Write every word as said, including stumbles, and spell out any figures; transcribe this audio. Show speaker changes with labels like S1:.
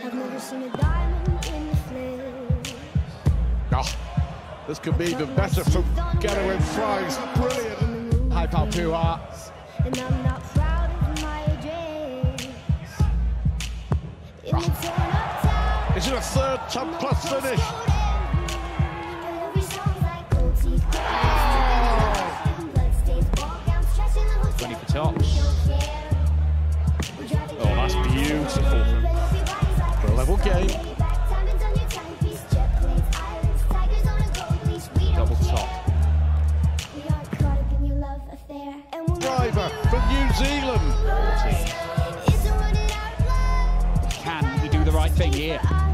S1: I've never seen a diamond in the flesh.
S2: Oh, this could be even better from Gerwyn Fries. Brilliant. Hi, Palpua.
S1: And I'm not proud of my address. In the torn up town.
S2: Is it a third top plus finish?
S3: twenty for tops. Oh, that's beautiful.
S2: For a level game.
S3: Double top.
S2: Driver from New Zealand.
S3: Can he do the right thing here?